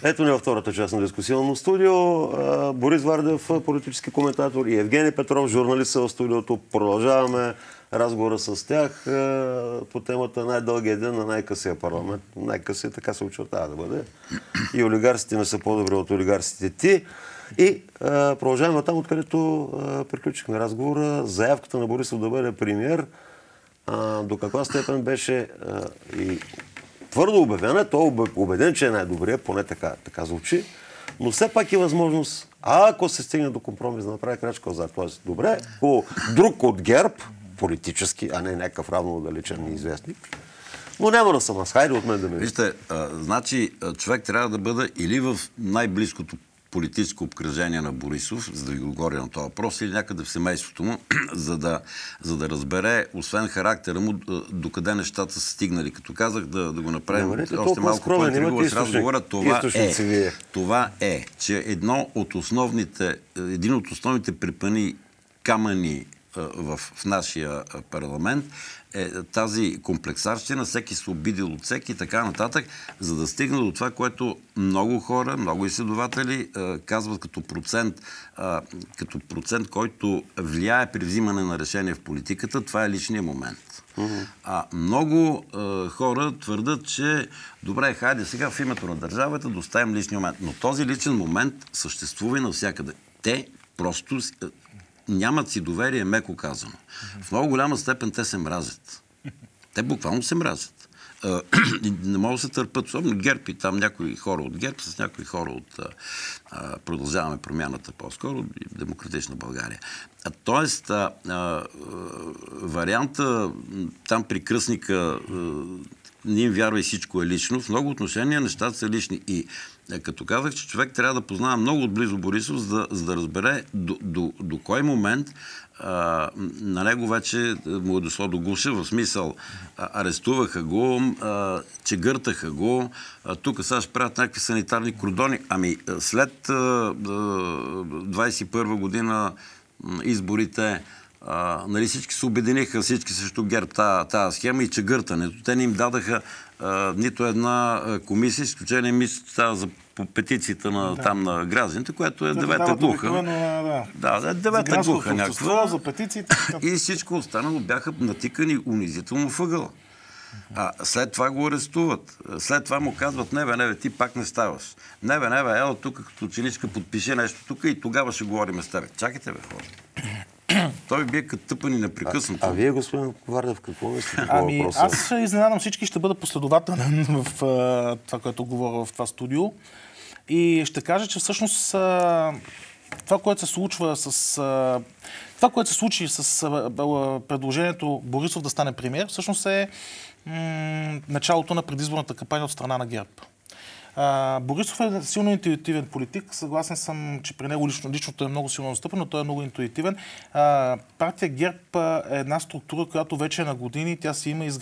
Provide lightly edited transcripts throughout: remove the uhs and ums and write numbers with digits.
Ето ни във втората част на дискусионно студио. Борис Вардев, политически коментатор, и Евгений Петров, журналист в студиото. Продължаваме разговора с тях по темата най-дългия ден на най-късия парламент. Най-късия, така се очертава да бъде. И олигарсите не са по-добри от олигарсите ти. И продължаваме там, откъдето приключихме разговора. Заявката на Борисов да бъде премиер. До каква степен беше и твърдо обявена, той е убеден, че е най-добрия, поне така звучи, но все пак е възможност, ако се стигне до компромис, да направи крачка отзад. Тоест, добре, друг от ГЕРБ, политически, а не някакъв равнодалечен неизвестник, но няма да съм аз. Хайде от мен да ме... Вижте, значи човек трябва да бъде или в най-близкото политическо обкръжение на Борисов, за да ви отговоря на този въпрос, или някъде в семейството му, за да разбере, освен характера му, докъде нещата са стигнали. Като казах да го направим още малко по-интригува с разговора, това е, че един от основните препъни камъни в нашия парламент е тази комплексарщина, всеки се обидил от всеки и така нататък, за да стигне до това, което много хора, много изследователи казват като процент, който влияе при взимане на решение в политиката, това е личният момент. Много хора твърдат, че добре, хайде сега в името на държавата да оставим личния момент. Но този личен момент съществува и навсякъде. Те просто нямат си доверие, меко казано. В много голяма степен те се мразят. Те буквално се мразят. Не могат да се търпят, особено ГЕРБ и там някои хора от ГЕРБ с някои хора от Продължаваме промяната по-скоро, Демократична България. Тоест, варианта там при кръстника не им вярва и всичко е лично. В много отношения нещата са лични. И като казах, че човек трябва да познава много отблизо Борисов, за да разбере до кой момент на него вече му е дошло до гуша, в смисъл арестуваха го, чегъртаха го, тук сега ще правят някакви санитарни кордони. Ами след 21 година изборите, нали всички се обединиха, всички срещу ГЕРБ тази схема и чегъртането. Те не им дадаха нито една комисия, изключение мисля за по петицията на гражданите, което е девета глуха. Девета глуха някаква. За петициите. И всичко останало бяха натикани унизително въгъла. След това го арестуват. След това му казват, не, ти пак не ставаш. Не, ела тук като ученичка подпише нещо тук и тогава ще говорим с теб. Чакайте, хора. Той бие като тъпани непрекъснато. А вие, господин Вардев, какво мислите? Аз ще изненадам всички, ще бъда последователен в това, което говоря в това студио. И ще кажа, че всъщност това, което се случва това, което се случи с предложението Борисов да стане премиер, всъщност е началото на предизборната кампания от страна на ГЕРБ. Борисов е силно интуитивен политик. Съгласен съм, че при него личното е много силно настъпено, но той е много интуитивен. Партия ГЕРБ е една структура, която вече е на години. Тя си има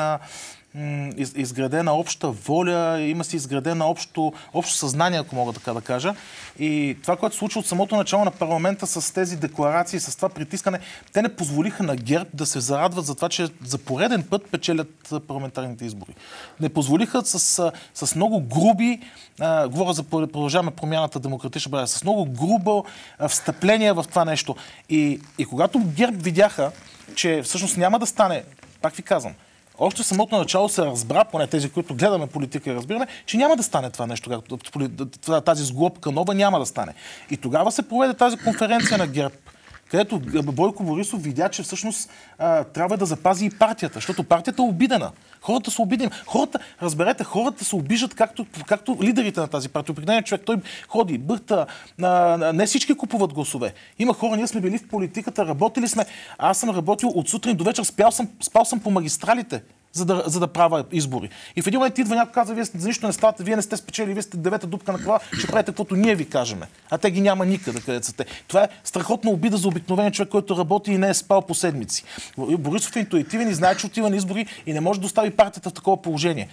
изградена обща воля, има си изградена общо съзнание, ако мога така да кажа. И това, което се случи от самото начало на парламента с тези декларации, с това притискане, те не позволиха на ГЕРБ да се зарадват за това, че за пореден път печелят парламентарните избори. Не позволиха с много груби, говоря за Продължаваме промяната Демократична България, с много грубо встъпление в това нещо. И когато ГЕРБ видяха, че всъщност няма да стане, пак ви казвам, още в самото начало се разбра, поне тези, които гледаме политика и разбираме, че няма да стане това нещо, тази сглобка нова няма да стане. И тогава се проведе тази конференция на ГЕРБ, където Бойко Борисов видя, че всъщност трябва да запази и партията, защото партията е обидена. Хората са обидени. Разберете, хората се обижат както лидерите на тази партия. Определен човек, той ходи, бърта, не всички купуват гласове. Има хора, ние сме били в политиката, работили сме. Аз съм работил от сутрин до вечер, спал съм по магистралите, за да правя избори. И в един момент идва някой казва, вие за нищо не ставате, вие не сте спечели, вие сте девета дупка на кола, ще правите каквото ние ви кажеме. А те ги няма никъде, където са те. Това е страхотна обида за обикновен човек, който работи и не е спал по седмици. Борисов е интуитивен и знае, че отива на избори и не може да остави партията в такова положение.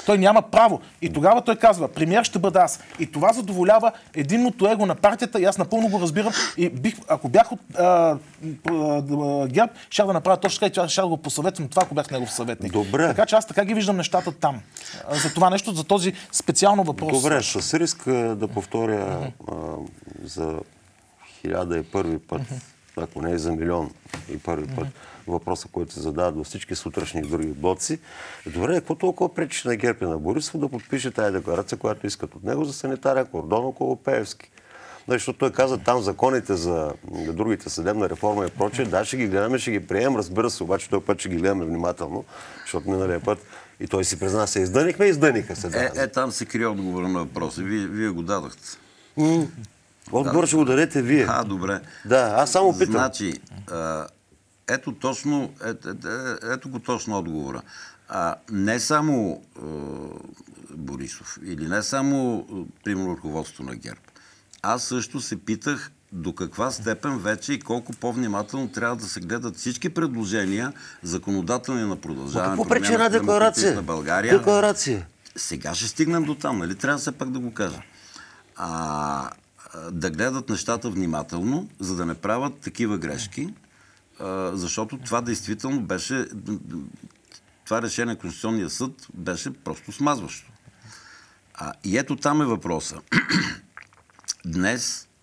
Той няма право. И тогава той казва, премиер ще бъда аз. И това задоволява единното его на партията и аз напълно го разбирам. И ако бях от ГЕРБ, ще да направя точно така и ще да го посъветвам това, ако бях негов съветник. Добре. Така че аз така ги виждам нещата там. За това нещо, за този специално въпрос. Добре, с риск да повторя за 1001 път, ако не е за милион и първи път, въпроса, който се задават във всички сутрешни други блоци. Добре, какво толкова пречи на ГЕРБ и на Борисов да подпише тая декларация, която искат от него за санитарен кордон около Пеевски? Защото той каза там законите за другите съдебна реформа и прочее, да, ще ги гледаме, ще ги приемем, разбира се, обаче този път ще ги гледаме внимателно, защото миналия път и той си призна, се издънихме, издъниха се. Там се крие отговора на въпроса. Вие го дадахте. Отговор ще го дадете вие. Добре. Да, аз само питам. Значи, ето го точно отговора. Не само Борисов или не само, примерно, ръководството на ГЕРБ. Аз също се питах до каква степен вече и колко по-внимателно трябва да се гледат всички предложения, законодателни на Продължаване Промяна, декларация на България. Декларация. Сега ще стигнем до там, нали? Трябва все пак да го кажа. Да гледат нещата внимателно, за да не правят такива грешки, защото това действително беше... Това решение на Конституционния съд беше просто смазващо. И ето там е въпроса. Днес,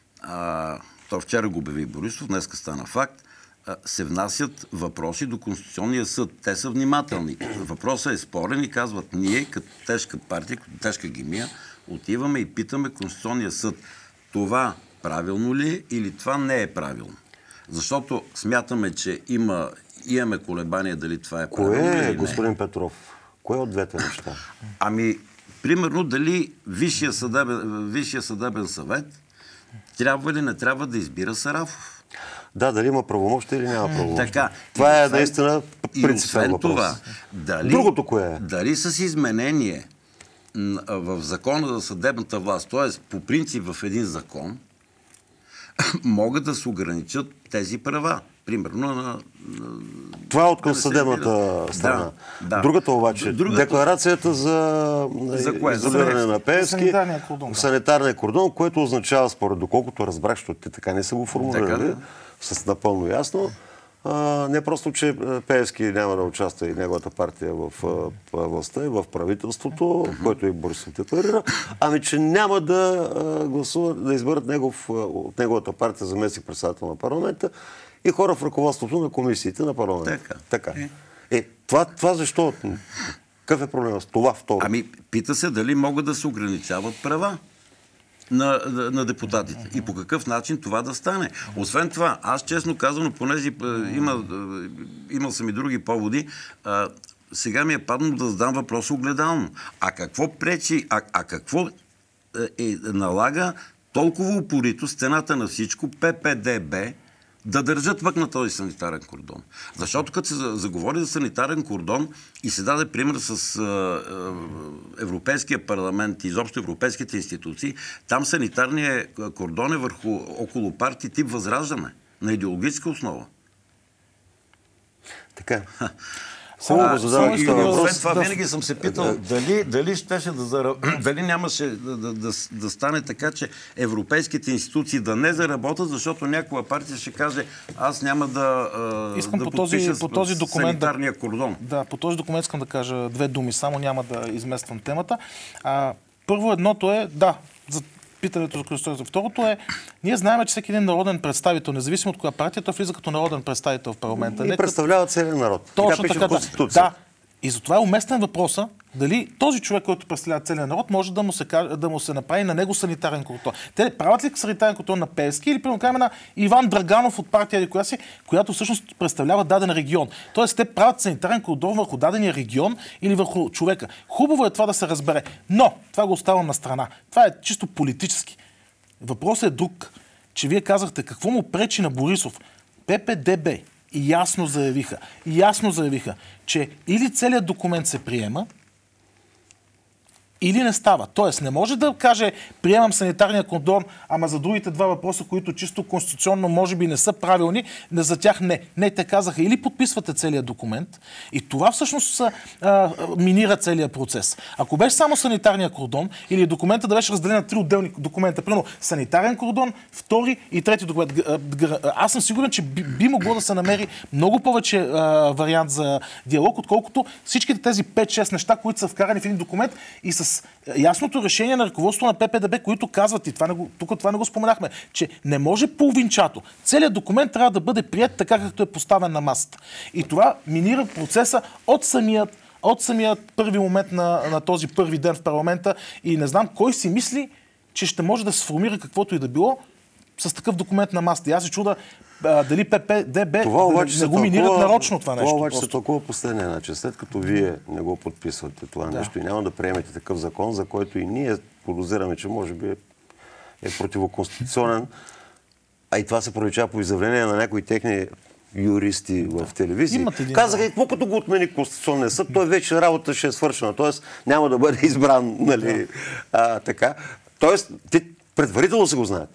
то вчера го обяви Борисов, днеска стана факт, се внасят въпроси до Конституционния съд. Те са внимателни. Въпросът е спорен и казват, ние като тежка партия, като тежка гемия, отиваме и питаме Конституционния съд. Това правилно ли е или това не е правилно? Защото смятаме, че имаме колебания дали това е правилно или не. Кое е, господин Петров? Кое от двете неща? Примерно, дали Висшия съдебен съвет трябва или не трябва да избира Сарафов. Да, дали има правомощие или няма правомощие. Така. Това е наистина принципен въпрос. Това, другото кое е? Дали с изменение в закона за съдебната власт, т.е. по принцип в един закон, могат да се ограничат тези права. Примерно на... Това е от към съдебната страна. Да. Другата обаче, декларацията за изолиране на Пеевски, санитарния кордон, което означава, според доколкото разбрах, защото те така не са го формулирали, с напълно ясно, не просто, че Пеевски няма да участва и неговата партия в властта и в правителството, който и Борисов декларира, ами че няма да гласуват, да изберат от неговата партия заместник председател на парламента и хора в ръководството на комисиите на парламента. Така. Това защо? Какъв е проблемът с това второ? Пита се дали могат да се ограничават права на депутатите. И по какъв начин това да стане. Освен това, аз честно казано, понеже имал съм и други поводи, сега ми е паднало да задам въпрос огледално. Какво пречи, какво налага толкова упорито стената на всичко ППДБ да държат пък на този санитарен кордон. Защото като се заговори за санитарен кордон и се даде пример с Европейския парламент и изобщо европейските институции, там санитарният кордон е около партии тип Възраждане, на идеологическа основа. Така. Освен това, винаги съм се питал дали нямаше да стане така, че европейските институции да не заработят, защото някоя партия ще каже, аз няма да подпиша санитарния кордон. Да, по този документ искам да кажа две думи, само няма да измествам темата. Първо едното е, за питането за Конституцията. Второто е, ние знаем, че всеки един народен представител, независимо от коя партия, той влиза като народен представител в парламента. И представлява целия народ. Точно така. Да. И затова е уместен въпроса дали този човек, който представлява целия народ, може да му се направи на него санитарен кордон. Те правят ли санитарен кордон на Пеевски или примерно на Иван Драганов от партия която всъщност представлява даден регион. Тоест те правят санитарен кордон върху дадения регион или върху човека. Хубаво е това да се разбере. Но това го оставам на страна. Това е чисто политически. Въпросът е друг, че вие казахте какво му пречи на Борисов. ППДБ ясно заявиха, че или целият документ се приема, или не става. Тоест, не може да каже, приемам санитарния кордон, ама за другите два въпроса, които чисто конституционно може би не са правилни, за тях не. Не, те казаха, или подписвате целият документ, и това всъщност минира целият процес. Ако беше само санитарния кордон, или документа да беше разделен на 3 отделни документа, примерно санитарен кордон, втори и трети документ, аз съм сигурен, че би могло да се намери много повече вариант за диалог, отколкото всичките тези 5-6 неща, които са вкарани в един документ и с ясното решение на ръководството на ППДБ, които казват, и тук това не го споменахме, че не може половинчато. Целият документ трябва да бъде прият така, както е поставен на масата. И това минира процеса от самият първи момент на този първи ден в парламента, и не знам кой си мисли, че ще може да се сформира каквото и да било с такъв документ на масата. И аз се чуда дали ППДБ не го минират нарочно това нещо. Това обаче се толкова последния начин. След като вие не го подписвате това нещо и няма да приемете такъв закон, за който и ние подозираме, че може би е противоконституционен, а и това се проличава по изявление на някои техни юристи в телевизии. Казаха, какво като го отмени Конституционния съд, той вече работа ще е свършена, т.е. няма да бъде избран, нали, така. Тоест, те предварително се го знаят.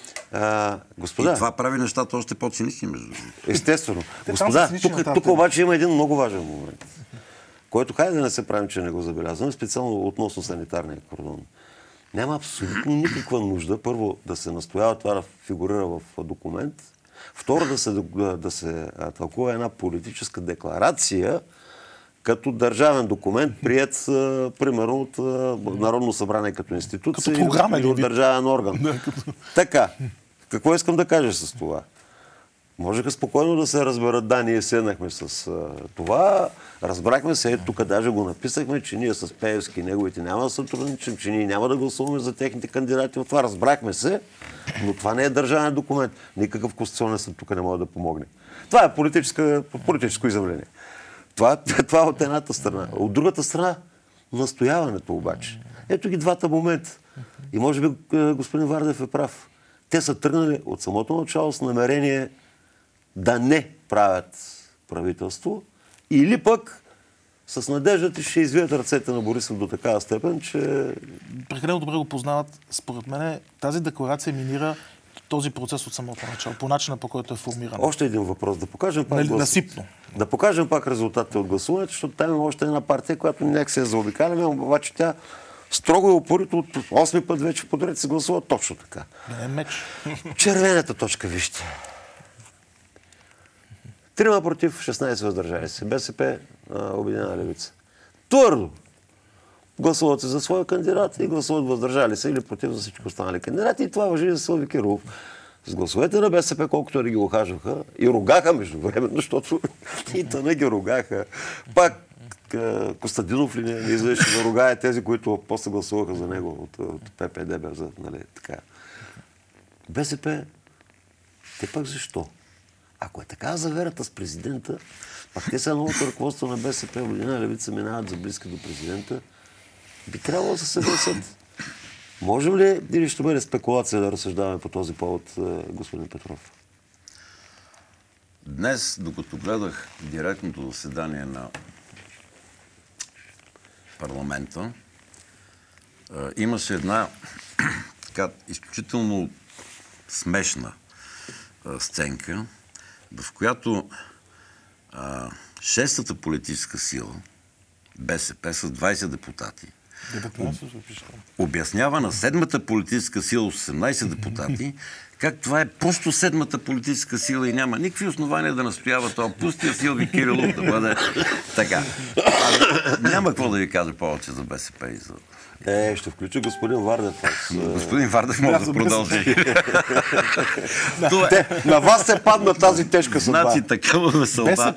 Господа, и това прави нещата още по-цинични, между другото. Естествено. Господа, тук обаче има един много важен момент, който хайде да не се правим, че не го забелязваме, специално относно санитарния кордон. Няма абсолютно никаква нужда, първо, да се настоява това да фигурира в документ, второ, да се тълкува една политическа декларация като държавен документ, приет примерно от Народно събрание като институция или от държавен орган. Така. Какво искам да кажа с това? Можеха спокойно да се разберат. Да, ние седнахме с това, разбрахме се, тук даже го написахме, че ние с Пеевски и неговите няма да сътрудничим, че ние няма да гласуваме за техните кандидати. От това разбрахме се, но това не е държавен документ. Никакъв конституционен съд тук не може да помогне. Това е политическо изявление. Това е от едната страна. От другата страна, настояването обаче. Ето ги двата момента. И може би господин Вардев е прав. Те са тръгнали от самото начало с намерение да не правят правителство или пък с надеждата ще извият ръцете на Борисов до такава степен, че... Прекалено добре го познават. Според мен тази декларация минира този процес от самото начало, по начина, по който е формиран. Още един въпрос. Да покажем пак насипно. Да покажем пак резултатите от гласуването, защото там има още една партия, която някак се е заобикаляме, обаче тя строго и упорито от 8 път вече подред се гласува точно така. Не е меч. Червената точка, вижте. 3 против, 16 въздържали се. БСП, Обединена левица. Твърдо гласуват се за своя кандидат и гласуват въздържали се или против за всички останали кандидати. И това важи за Силви Кирилов. С гласовете на БСП, колкото да ги ухажваха и ругаха междувременно, защото и тъна ги ругаха. Пак Костадинов ли не излезеше да ругае тези, които после гласуваха за него от ППДБ. Нали, така. БСП, те пак защо? Ако е така заверата с президента, пак те са новото ръководство на БСП, Обединена левица минават за близки до президента, би трябвало да се съгласят. Можем ли или ще бъде спекулация да разсъждаваме по този повод, господин Петров? Днес, докато гледах директното заседание на парламента, имаше една така изключително смешна сценка, в която шестата политическа сила, БСП с 20 депутати, обяснява на седмата политическа сила с 18 депутати, как това е просто седмата политическа сила и няма никакви основания да настоява това пустия Силви Кирилов да бъде така. Няма какво да ви кажа повече за БСП и за... Ще включи господин Вардев. Господин Вардев може да продължи. На вас се падна тази тежка съдба. Значи такава веселба.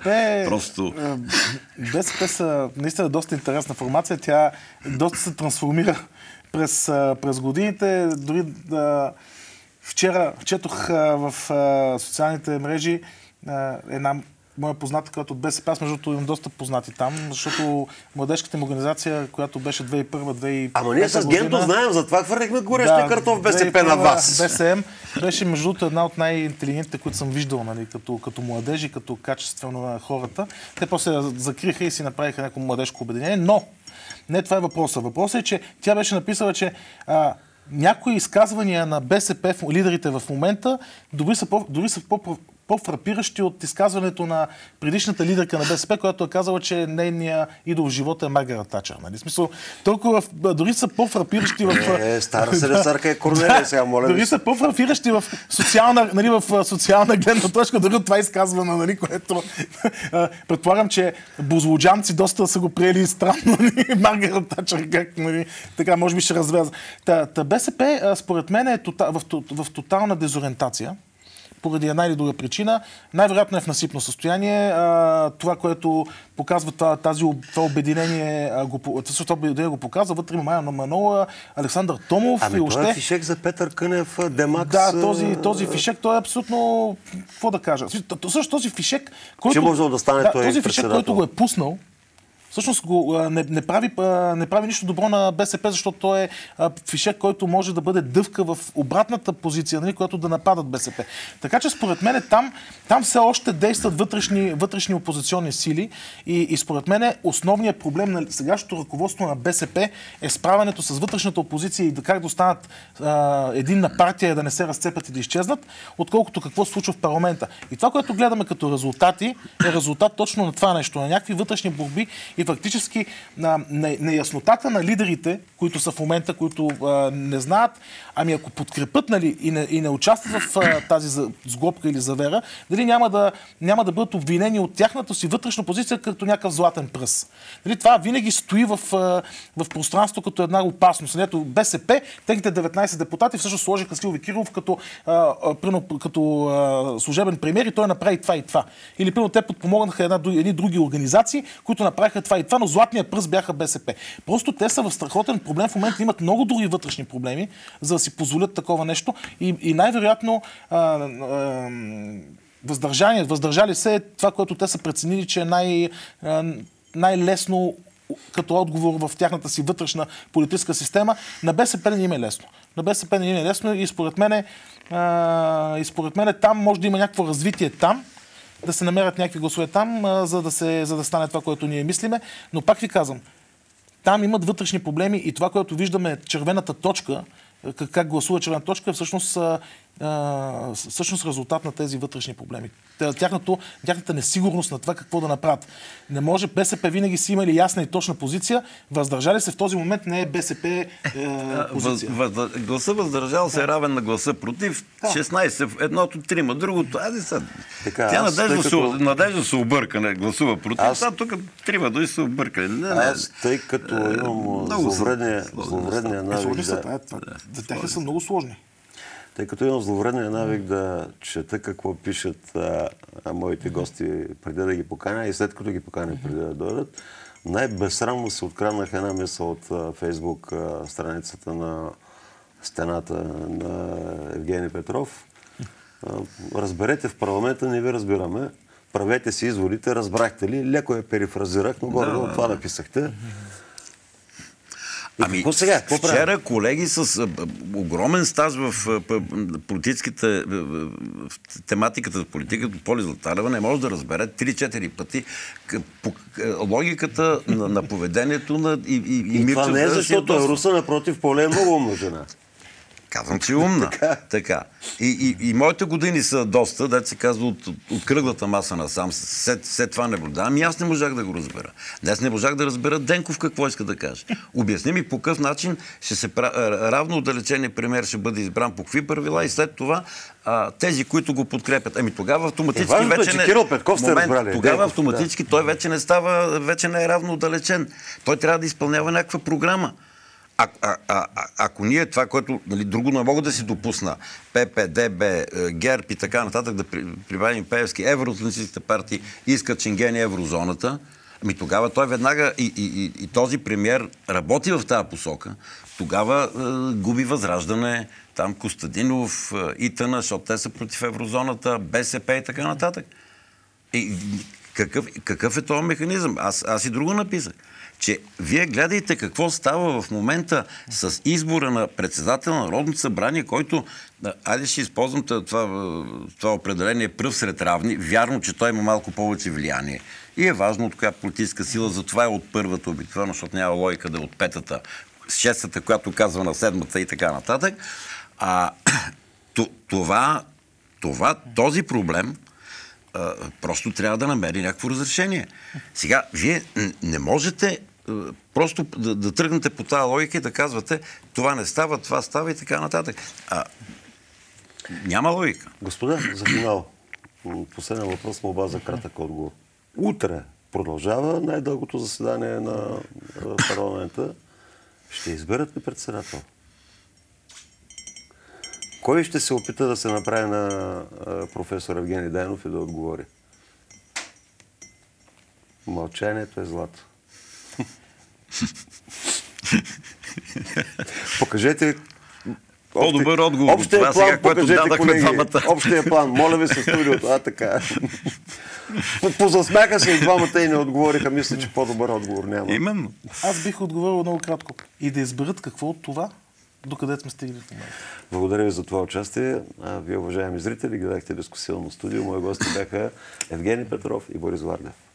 БСП са наистина доста интересна формация. Тя доста се трансформира през годините. Дори вчера четох в социалните мрежи една моя позната, която от БСП, аз между другото имам доста познати там, защото младежката им организация, която беше 2001-2005 Ама ние с Генто знаем, затова хвърлихме горещия картоф БСП на вас. БСМ беше между другото една от най-интелигентните, които съм виждал, нали, като младежи, като качествено на хората. Те после закриха и си направиха някакво младежко обединение, но не това е въпросът. Въпросът е, че тя беше написала, че някои изказвания на БСП, лидерите в момента, дори са по-фрапиращи от изказването на предишната лидерка на БСП, която е казала, че нейният идол в живота е Маргарет Тачър. Нали? Смисъл, толкова, дори са по-фрапиращи в... Стара селесарка е Корнелия, сега моля. Дори са по-фрапиращи в социална, нали, в социална гледна точка, дори от това изказване, нали, което предполагам, че бозлоджанци доста са го приели странно, нали, Маргарет Тачър, как, нали, така, може би ще развяза. БСП, според мен, е в тотална дезориентация. Поради една или друга причина. Най-вероятно е в насипно състояние. Това, което показва това обединение, го показва. Вътре има Мая Манолова, Александър Томов и още... Той е фишек за Петър Кънев, Демакс... Да, този фишек, той е абсолютно... Какво да кажа? Също този фишек, който... Че може да стане той този фишек, който го е пуснал, всъщност не прави нищо добро на БСП, защото той е фишек, който може да бъде дъвка в обратната позиция, нали, която да нападат БСП. Така че според мен там все още действат вътрешни опозиционни сили и според мен основният проблем на сегашното ръководство на БСП е справянето с вътрешната опозиция и как да останат единна партия и да не се разцепят и да изчезнат, отколкото какво се случва в парламента. И това, което гледаме като резултати, е резултат точно на това нещо, на някакви вътрешни борби и фактически неяснотата на лидерите, които са в момента, които не знаят, ами ако подкрепят, нали, и не участват в тази сглобка или завера, дали няма да бъдат обвинени от тяхната си вътрешна позиция като някакъв златен пръс. Дали това винаги стои в пространство като една опасност. Ето БСП, техните 19 депутати всъщност сложиха Силви Кирилов като служебен премиер и той направи това и това. Или примерно те подпомогнаха едни други организации, които направиха това и това, но златния пръст бяха БСП. Просто те са в страхотен проблем. В момента имат много други вътрешни проблеми, за да си позволят такова нещо и най-вероятно въздържали се това, което те са преценили, че е най-лесно като отговор в тяхната си вътрешна политическа система. На БСП не им е лесно. На БСП не им е лесно и според мен там може да има някакво развитие там, да се намерят някакви гласове там, за да стане това, което ние мислиме. Но пак ви казвам, там имат вътрешни проблеми и това, което виждаме, червената точка, как гласува червената точка, е всъщност резултат на тези вътрешни проблеми. Тяхната несигурност на това какво да направят. Не може, БСП винаги си имали ясна и точна позиция, въздържали се в този момент не е БСП позиция. Гласа въздържал се е равен на гласа против. 16, едното трима, другото. Тя Надежда се обърка, гласува против. Тук трима дори се объркали. Аз, тъй като имам зловредния навик за тях са много сложни. Тъй като имам зловредния навик да чета какво пишат моите гости преди да ги поканя и след като ги поканя преди да дойдат, най-безсрамно се откраднах една мисъл от Фейсбук страницата на стената на Евгений Петров. Разберете, в парламента не ви разбираме. Правете си изводите, разбрахте ли? Леко я перифразирах, но горе това написахте. Вчера колеги с огромен стаж в политическата тематиката за политиката, Поли Златарева не може да разбере 3-4 пъти логиката на поведението и това не е защото е руса, напротив, Поли е много умна жена. Казвам, че е умна. Така. И моите години са доста, дето се казва от кръглата маса насам. След това наблюдавам и аз не можах да го разбера. Днес не можах да разбера Денков какво иска да каже. Обясни ми по какъв начин равно отдалеченият премиер ще бъде избран по какви правила и след това тези, които го подкрепят. Тогава автоматически вече не... Тогава автоматически той вече не става, вече не е равно отдалечен. Той трябва да изпълнява някаква програма. Ако ние това, което друго не мога да си допусна, ПП, ДБ, ГЕРБ и така нататък, да прибавим Пеевски, евроатлантическите партии искат Шенген и еврозоната, тогава той веднага и този премиер работи в тази посока, тогава губи Възраждане, там Костадинов, Итана, защото те са против еврозоната, БСП и така нататък. Какъв е този механизъм? Аз и друго написах. Че вие гледайте какво става в момента с избора на председател на Народното събрание, който, айде ще използвам това определение пръв сред равни. Вярно, че той има малко повече влияние. И е важно от коя политическа сила, затова е от първата обикновено, защото няма логика да е от петата, шестата, която казва на седмата и така нататък. Този проблем просто трябва да намери някакво разрешение. Сега, вие не можете просто да тръгнете по тази логика и да казвате това не става, това става и така нататък. Няма логика. Господа, за финал. Последен въпрос, молба за кратък отговор. Утре продължава най-дългото заседание на парламента. Ще изберат ли председател? Кой ще се опита да се направи на професор Евгений Дайнов и да отговори? Мълчанието е злато. Покажете по-добър отговор. Общия план, покажете, колеги. Двамата. Общия план. Моля ви се, студиото. Така. Позасмяха се и двамата и не отговориха. Мисля, че по-добър отговор няма. Именно. Аз бих отговорил много кратко. И да изберат какво от това, докъде сме стигли в момента. Благодаря ви за това участие. Вие, уважаеми зрители, гледахте Дискусионно студио. Мои гости бяха Евгений Петров и Борис Вардев.